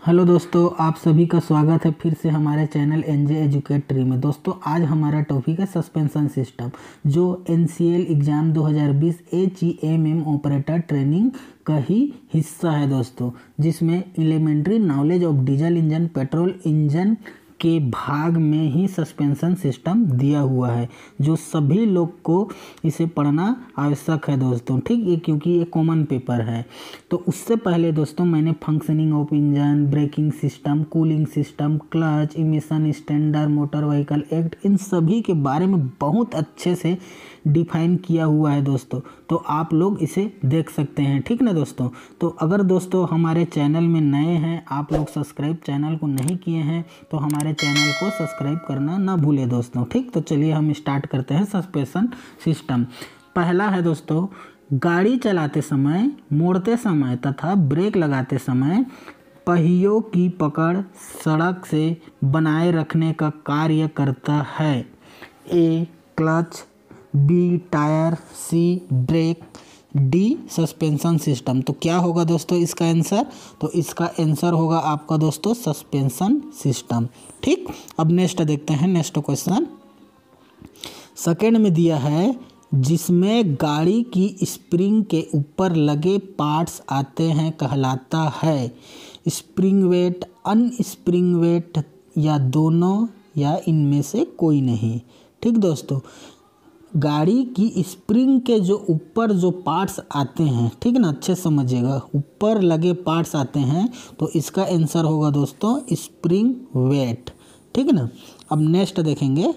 Hello दोस्तों, आप सभी का स्वागत है फिर से हमारे चैनल एनजे एजुकेट ट्री में। दोस्तों आज हमारा टॉपिक है सस्पेंशन सिस्टम, जो NCL exam 2020 HEMM operator training का ही हिस्सा है दोस्तों, जिसमें elementary knowledge of diesel engine petrol engine के भाग में ही सस्पेंशन सिस्टम दिया हुआ है, जो सभी लोग को इसे पढ़ना आवश्यक है दोस्तों। ठीक, ये क्योंकि ये कॉमन पेपर है। तो उससे पहले दोस्तों मैंने functioning of engine, braking system, cooling system, clutch, emission standard, motor vehicle act, इन सभी के बारे में बहुत अच्छे से डिफाइन किया हुआ है दोस्तों। तो आप लोग इसे देख सकते हैं, ठीक ना दोस्तों। तो अगर दोस्तों हमारे चैनल में नए हैं, आप लोग सब्सक्राइब चैनल को नहीं किए हैं, तो हमारे चैनल को सब्सक्राइब करना ना भूलें दोस्तों। ठीक, तो चलिए हम स्टार्ट करते हैं सस्पेंशन सिस्टम। पहला है दोस्तों, गाड़ी चलाते समय, मोड़ते समय तथा ब्रेक लगाते समय पहियों की पकड़ सड़क से बनाए रखने का कार्य करता है। A clutch, B tyre, C brake, D suspension system. तो क्या होगा दोस्तों इसका आंसर? तो इसका आंसर होगा आपका दोस्तों सस्पेंशन सिस्टम। ठीक, अब नेक्स्ट देखते हैं। नेक्स्ट क्वेश्चन सेकेंड में दिया है, जिसमें गाड़ी की स्प्रिंग के ऊपर लगे पार्ट्स आते हैं कहलाता है स्प्रिंग वेट, अनस्प्रिंग वेट, या दोनों, या इनमें से कोई नहीं। ठीक दोस्तों, गाड़ी की स्प्रिंग के जो ऊपर जो पार्ट्स आते हैं, ठीक ना, अच्छे समझिएगा, ऊपर लगे पार्ट्स आते हैं, तो इसका आंसर होगा दोस्तों स्प्रिंग वेट। ठीक ना। अब नेक्स्ट देखेंगे,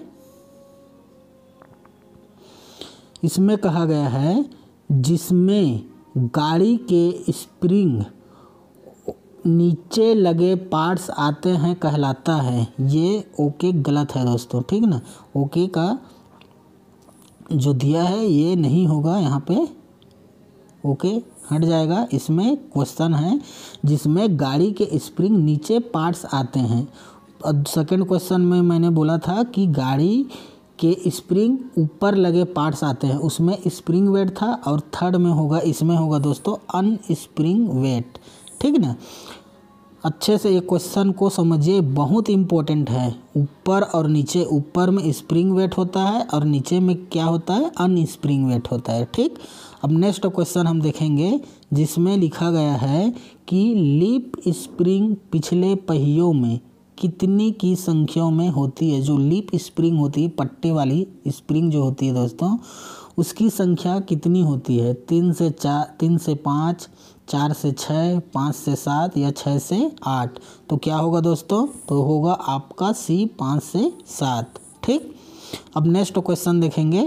इसमें कहा गया है जिसमें गाड़ी के स्प्रिंग नीचे लगे पार्ट्स आते हैं कहलाता है। ये ओके गलत है दोस्तों, ठीक ना। ओके का जो दिया है ये नहीं होगा, यहाँ पे ओके हट जाएगा। इसमें क्वेश्चन है जिसमें गाड़ी के स्प्रिंग नीचे पार्ट्स आते हैं। अब सेकंड क्वेश्चन में मैंने बोला था कि गाड़ी के स्प्रिंग ऊपर लगे पार्ट्स आते हैं, उसमें स्प्रिंग वेट था, और थर्ड में होगा, इसमें होगा दोस्तों अनस्प्रिंग वेट। ठीक ना। अच्छे से ये क्वेश्चन को समझिए, बहुत इम्पोर्टेंट है। ऊपर और नीचे, ऊपर में स्प्रिंग वेट होता है और नीचे में क्या होता है, अनस्प्रिंग वेट होता है। ठीक, अब नेक्स्ट क्वेश्चन हम देखेंगे, जिसमें लिखा गया है कि लीप स्प्रिंग पिछले पहियों में कितनी की संख्या में होती है। जो लीप स्प्रिंग होती है, पट्टे वाली स्प्रिंग जो होती है दोस्तों, उसकी संख्या कितनी होती है? 3 से 4, 3 से 5, 4 से 6, 5 से 7, या 6 से 8। तो क्या होगा दोस्तों? तो होगा आपका सी 5 से 7। ठीक, अब नेक्स्ट क्वेश्चन देखेंगे,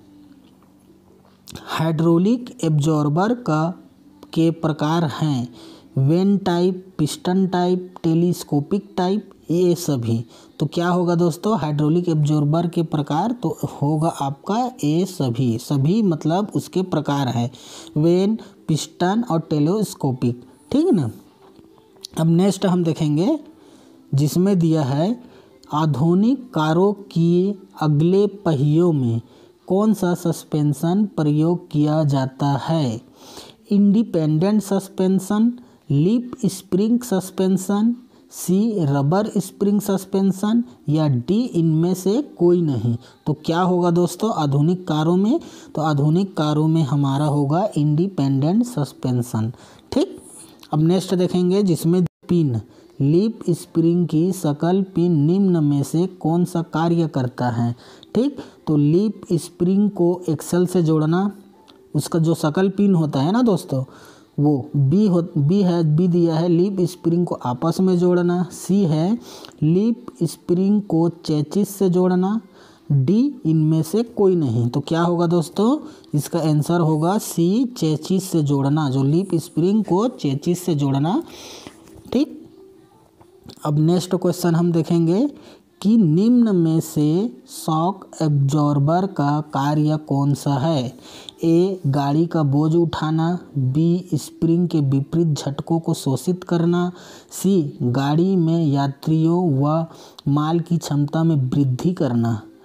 हाइड्रोलिक एब्जॉर्बर के प्रकार हैं vane type, piston type, telescopic type, ये सभी। तो क्या होगा दोस्तों हाइड्रोलिक एब्जॉर्बर के प्रकार? तो होगा आपका ए सभी। सभी मतलब उसके प्रकार है, वेन, पिस्टन और टेलीस्कोपिक। ठीक है ना। अब नेक्स्ट हम देखेंगे, जिसमें दिया है आधुनिक कारों की अगले पहियों में कौन सा सस्पेंशन प्रयोग किया जाता है? Independent suspension, leaf spring suspension, C rubber spring suspension, या डी इनमें से कोई नहीं। तो क्या होगा दोस्तों आधुनिक कारों में? तो आधुनिक कारों में हमारा होगा इंडिपेंडेंट सस्पेंशन। ठीक, अब नेक्स्ट देखेंगे, जिसमें पिन, लीप स्प्रिंग की सकल पिन निम्न में से कौन सा कार्य करता है? ठीक, तो लीप स्प्रिंग को एक्सल से जोड़ना, उसका जो सकल पिन होता है ना दोस्तों, वो बी दिया है लीप स्प्रिंग को आपस में जोड़ना, सी है लीप स्प्रिंग को चेचिस से जोड़ना, डी इनमें से कोई नहीं। तो क्या होगा दोस्तों? इसका आंसर होगा सी चेचिस से जोड़ना, जो लीप स्प्रिंग को चेचिस से जोड़ना। ठीक, अब नेक्स्ट क्वेश्चन हम देखेंगे कि निम्न में से शॉक एब्जॉर्बर का कार्य कौन सा है? ए गाड़ी का बोझ उठाना, बी स्प्रिंग के विपरीत झटकों को शोषित करना, सी गाड़ी में यात्रियों व माल की क्षमता में वृद्धि करना,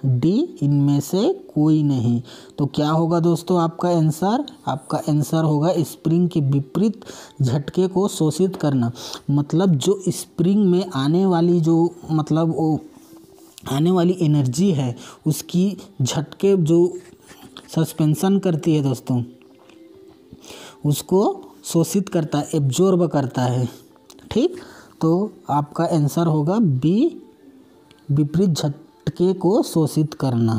डी इनमें से कोई नहीं। तो क्या होगा दोस्तों आपका आंसर? आपका आंसर होगा स्प्रिंग के विपरीत झटके को शोषित करना। मतलब जो स्प्रिंग में आने वाली जो मतलब वो आने वाली एनर्जी है उसकी झटके जो सस्पेंशन करती है दोस्तों उसको शोषित करता है, एब्जॉर्ब करता है। ठीक, तो आपका आंसर होगा बी, विपरीत झटके को शोषित करना।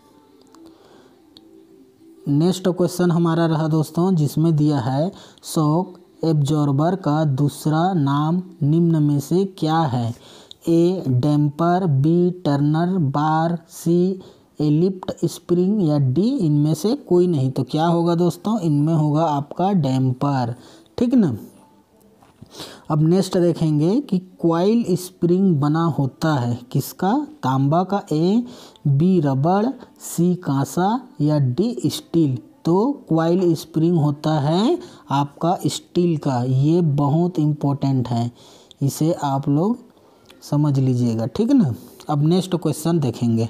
नेक्स्ट क्वेश्चन हमारा रहा दोस्तों जिसमें दिया है शॉक एब्जॉर्बर का दूसरा नाम निम्न में से क्या है? A damper, B turner bar, C elliptic spring या डी इनमें से कोई नहीं। तो क्या होगा दोस्तों? इनमें होगा आपका डैम्पर। ठीक ना। अब नेक्स्ट देखेंगे कि कॉइल स्प्रिंग बना होता है किसका? तांबा का, ए बी रबड़, सी कांसा या डी स्टील। तो कॉइल स्प्रिंग होता है आपका स्टील का। ये बहुत इम्पोर्टेंट है, इसे आप लोग समझ लीजिएगा। ठीक ना। अब नेक्स्ट क्वेश्चन देखेंगे,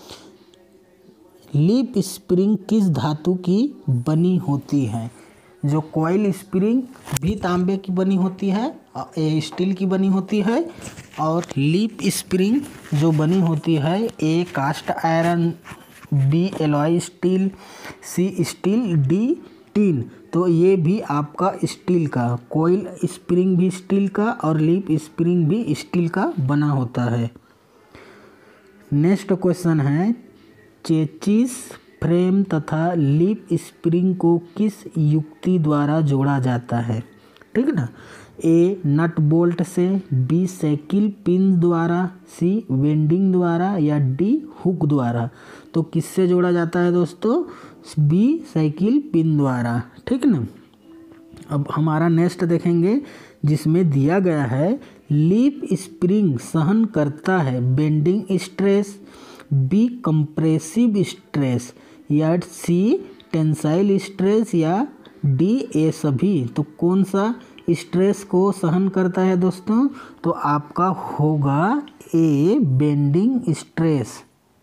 लीप स्प्रिंग किस धातु की बनी होती है? जो कॉइल स्प्रिंग भी तांबे की बनी होती है, स्टील की बनी होती है, और लीप स्प्रिंग जो बनी होती है A cast iron, B alloy steel, C steel, D tin. तो ये भी आपका स्टील का, कॉइल स्प्रिंग भी स्टील का और लीप स्प्रिंग भी स्टील का बना होता है। नेक्स्ट क्वेश्चन है, चेचिस फ्रेम तथा लीप स्प्रिंग को किस युक्ति द्वारा जोड़ा जाता है? ठीक ना। ए नट बोल्ट से, बी साइकिल पिन द्वारा, सी वेंडिंग द्वारा या डी हुक द्वारा। तो किससे जोड़ा जाता है दोस्तों? बी साइकिल पिन द्वारा। ठीक ना। अब हमारा नेक्स्ट देखेंगे जिसमें दिया गया है लीप स्प्रिंग सहन करता है bending stress, B compressive stress या सी टेंसाइल स्ट्रेस या डी ए सभी। तो कौन सा स्ट्रेस को सहन करता है दोस्तों? तो आपका होगा ए बेंडिंग स्ट्रेस।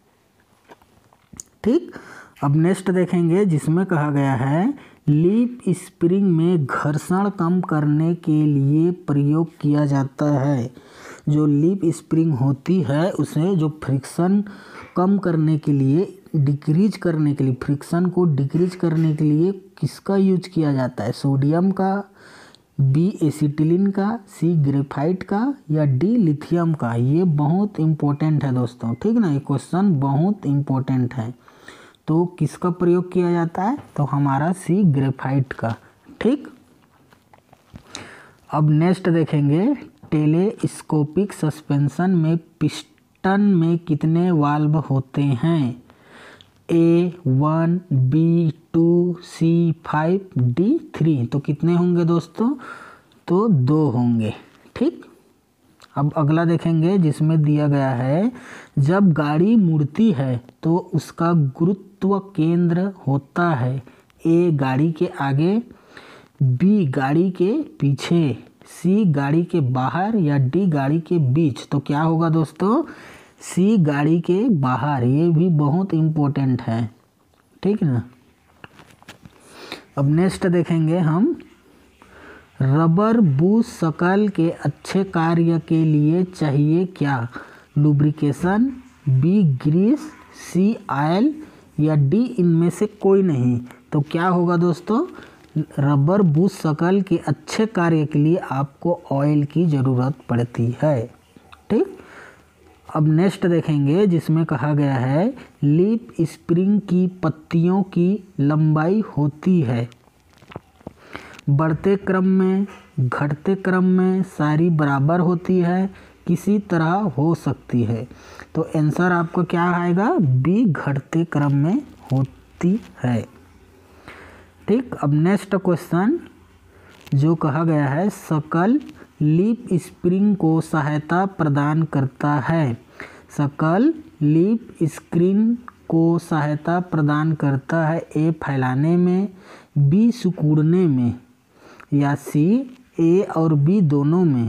ठीक। अब नेक्स्ट देखेंगे जिसमें कहा गया है लीप स्प्रिंग में घर्षण कम करने के लिए प्रयोग किया जाता है। जो लीप स्प्रिंग होती है उसे जो फ्रिक्शन कम करने के लिए, डिक्रीज करने के लिए, फ्रिक्शन को डिक्रीज करने के लिए किसका यूज किया जाता है? सोडियम का, बी एसिटिलीन का, सी ग्रेफाइट का या डी लिथियम का। ये बहुत इम्पोर्टेंट है दोस्तों। ठीक ना। ये क्वेश्चन बहुत इम्पोर्टेंट है। तो किसका प्रयोग किया जाता है? तो हमारा सी ग्रेफाइट का। ठीक। अब नेक्स्ट देखेंगे टेलेस्कोपिक सस्पेंशन में पिस्टन में कितने वाल्व होते हैं? A 1, B 2, C 5, D 3। तो कितने होंगे दोस्तों? तो 2 होंगे। ठीक। अब अगला देखेंगे जिसमें दिया गया है जब गाड़ी मुड़ती है तो उसका गुरुत्व केंद्र होता है ए गाड़ी के आगे, बी गाड़ी के पीछे, सी गाड़ी के बाहर या डी गाड़ी के बीच। तो क्या होगा दोस्तों? सी गाड़ी के बाहर। ये भी बहुत इम्पोर्टेंट है। ठीक ना। अब नेक्स्ट देखेंगे हम रबर बूट शकल के अच्छे कार्य के लिए चाहिए क्या? Lubrication, B grease, C oil या डी इनमें से कोई नहीं। तो क्या होगा दोस्तों? रबर बूट शकल के अच्छे कार्य के लिए आपको ऑयल की ज़रूरत पड़ती है। ठीक। अब नेक्स्ट देखेंगे जिसमें कहा गया है लीप स्प्रिंग की पत्तियों की लंबाई होती है बढ़ते क्रम में, घटते क्रम में, सारी बराबर होती है, किसी तरह हो सकती है। तो आंसर आपका क्या आएगा? बी घटते क्रम में होती है। ठीक। अब नेक्स्ट क्वेश्चन जो कहा गया है शकल लीप स्प्रिंग को सहायता प्रदान करता है। शकल लीप स्प्रिंग को सहायता प्रदान करता है ए फैलाने में, बी सिकुड़ने में या सी ए और बी दोनों में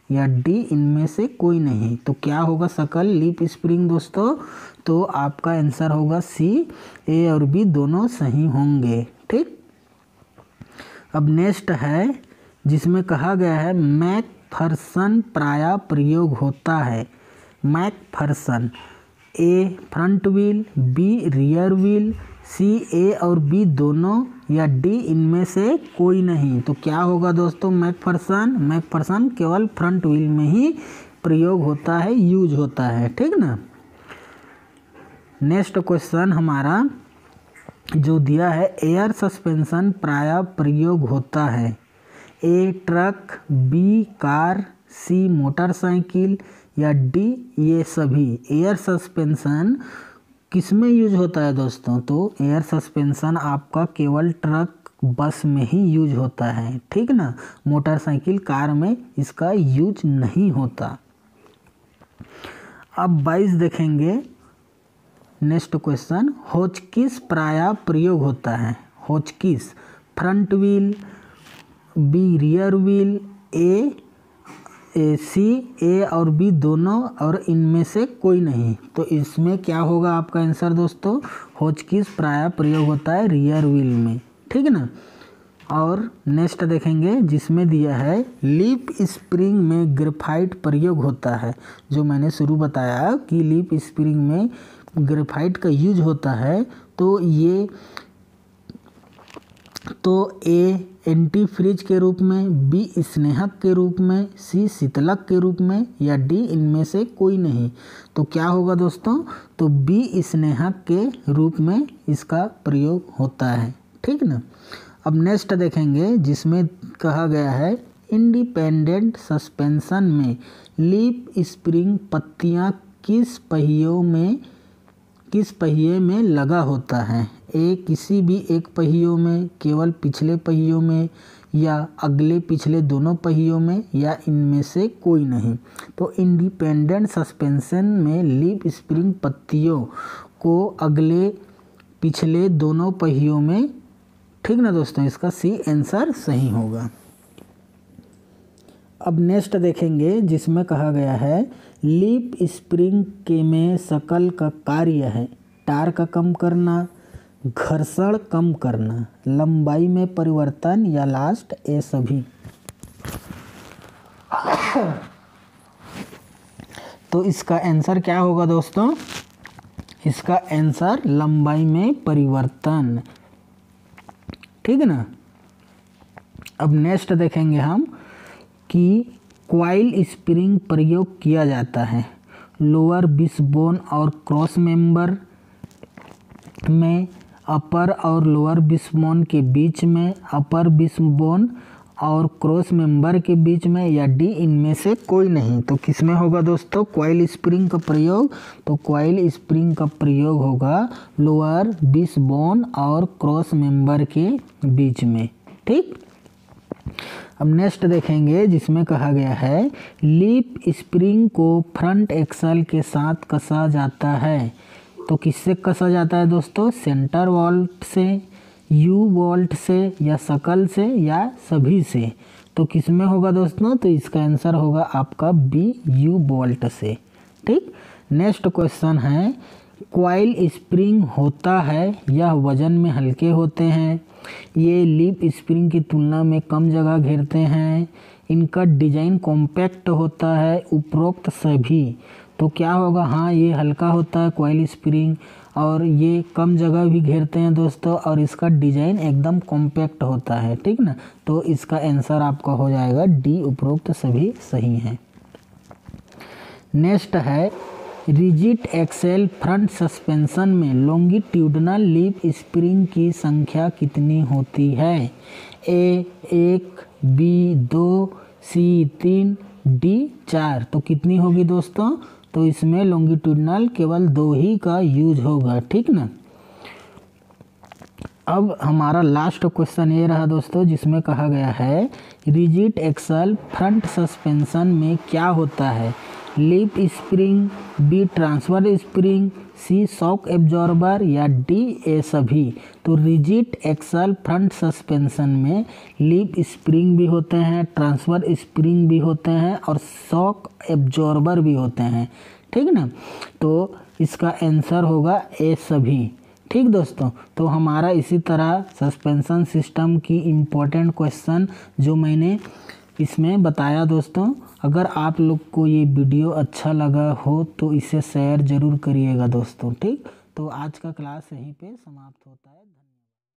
या डी इनमें से कोई नहीं। तो क्या होगा सकल लीफ स्प्रिंग दोस्तों? तो आपका आंसर होगा सी, ए और बी दोनों सही होंगे। ठीक, अब नेक्स्ट है जिसमें कहा गया है मैकफर्सन प्रायः प्रयोग होता है। McPherson, A front wheel, B rear wheel, C A और बी दोनों, या डी इनमें से कोई नहीं। तो क्या होगा दोस्तों? मैकफर्सन केवल फ्रंट व्हील में ही प्रयोग होता है, यूज होता है। ठीक ना। नेक्स्ट क्वेश्चन हमारा जो दिया है, एयर सस्पेंशन प्रायः प्रयोग होता है। A truck, B car, C motorcycle, या डी ये सभी। एयर सस्पेंशन किस में यूज होता है दोस्तों? तो एयर सस्पेंशन आपका केवल ट्रक बस में ही यूज होता है। ठीक ना, मोटरसाइकिल कार में इसका यूज नहीं होता। अब 22 देखेंगे। नेक्स्ट क्वेश्चन, होचकिस प्रायः प्रयोग होता है। Hotchkiss front wheel, B rear wheel, C A और बी दोनों, और इनमें से कोई नहीं। तो इसमें क्या होगा आपका आंसर दोस्तों? होचकिस प्रायः प्रयोग होता है रियर व्हील में। ठीक ना। और नेक्स्ट देखेंगे जिसमें दिया है लीफ स्प्रिंग में ग्रेफाइट प्रयोग होता है। जो मैंने शुरू बताया कि लीफ स्प्रिंग में ग्रेफाइट का यूज होता है। तो ए एंटी फ्रीज के रूप में, बी स्नेहक के रूप में, सी शीतलक के रूप में, या डी इनमें से कोई नहीं। तो क्या होगा दोस्तों? तो बी स्नेहक के रूप में इसका प्रयोग होता है। ठीक ना। अब नेक्स्ट देखेंगे जिसमें कहा गया है इंडिपेंडेंट सस्पेंशन में लीफ स्प्रिंग पत्तियां किस पहिए में लगा होता है। ए किसी भी एक पहियों में, केवल पिछले पहियों में, या अगले पिछले दोनों पहियों में, या इनमें से कोई नहीं। तो इंडिपेंडेंट सस्पेंशन में लीफ स्प्रिंग पत्तियों को अगले पिछले दोनों पहियों में। ठीक ना दोस्तों, इसका सी आंसर सही होगा। अब नेक्स्ट देखेंगे जिसमें कहा गया है लीफ स्प्रिंग के में सकल का कार्य है टार का कम करना, घर्षण कम करना, लंबाई में परिवर्तन, या लास्ट ए सभी। तो इसका आंसर क्या होगा दोस्तों? इसका आंसर लंबाई में परिवर्तन। ठीक है ना। अब नेक्स्ट देखेंगे हम कि कॉइल स्प्रिंग प्रयोग किया जाता है लोअर विशबोन और क्रॉस मेंबर में, अपर और लोअर विशबोन के बीच में, अपर विशबोन और क्रॉस मेंबर के बीच में, या डी इनमें से कोई नहीं। तो किस में होगा दोस्तों कॉइल स्प्रिंग का प्रयोग? तो कॉइल स्प्रिंग का प्रयोग होगा लोअर विशबोन और क्रॉस मेंबर के बीच में। ठीक। अब नेक्स्ट देखेंगे जिसमें कहा गया है लीफ स्प्रिंग को फ्रंट एक्सल के साथ कसा जाता है। तो किससे कसा जाता है दोस्तों? सेंटर वॉल्ट से, यू वॉल्ट से, या सकल से, या सभी से। तो किस में होगा दोस्तों? तो इसका आंसर होगा आपका बी यू वॉल्ट से। ठीक। नेक्स्ट क्वेश्चन है कॉइल स्प्रिंग होता है यह वजन में हल्के होते हैं, ये लीफ स्प्रिंग की तुलना में कम जगह घेरते हैं, इनका डिजाइन कॉम्पैक्ट होता है, उपरोक्त सभी। तो क्या होगा? हाँ, ये हल्का होता है कॉइल स्प्रिंग, और ये कम जगह भी घेरते हैं दोस्तों, और इसका डिजाइन एकदम कॉम्पैक्ट होता है। ठीक ना। तो इसका आंसर आपका हो जाएगा डी, उपरोक्त सभी सही हैं। नेक्स्ट है रिजिड एक्सेल फ्रंट सस्पेंशन में लॉन्गिट्यूडनल लीफ स्प्रिंग की संख्या कितनी होती है? A 1, B 2, C 3, D 4। तो कितनी होगी दोस्तों? तो इसमें लॉन्गिट्यूडनल केवल 2 ही का यूज होगा। ठीक ना। अब हमारा लास्ट क्वेश्चन ये रहा दोस्तों जिसमें कहा गया है रिजिड एक्सल फ्रंट सस्पेंशन में क्या होता है? Leaf spring, B transfer spring, C shock absorber या डी ए सभी। तो रिजिड एक्सल फ्रंट सस्पेंशन में लिप स्प्रिंग भी होते हैं, ट्रांसफर स्प्रिंग भी होते हैं और शॉक एब्जॉर्बर भी होते हैं। ठीक ना, तो इसका आंसर होगा ए सभी। ठीक दोस्तों, तो हमारा इसी तरह सस्पेंशन सिस्टम की इम्पोर्टेंट क्वेश्चन जो मैंने इसमें बताया दोस्तों। अगर आप लोग को ये वीडियो अच्छा लगा हो तो इसे शेयर ज़रूर करिएगा दोस्तों। ठीक, तो आज का क्लास यहीं पे समाप्त होता है।